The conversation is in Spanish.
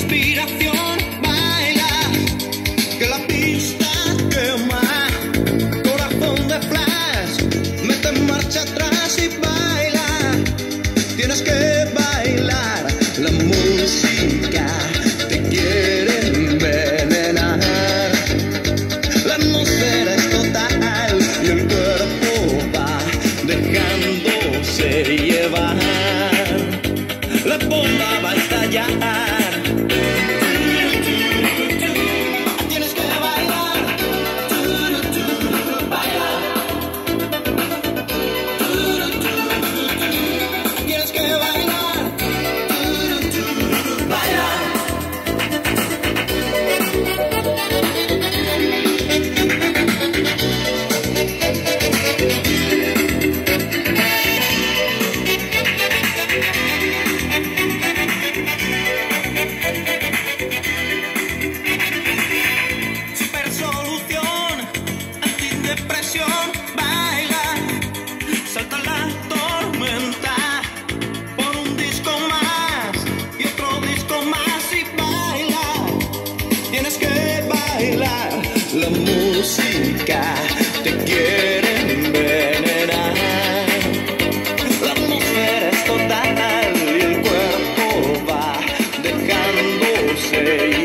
inspiración, baila, que la pista quema, corazón de flash, mete en marcha atrás y baila, tienes que bailar, la música te quiere envenenar, la atmósfera es total y el cuerpo va dejándose llevar, la bomba va a estallar. Tienes que bailar, bailar. Tienes que bailar, bailar. Super solución, antidepresión, baila, salta la tormenta, por un disco más y otro disco más y baila, tienes que bailar, la música te quiere envenenar, la atmósfera es total y el cuerpo va dejándose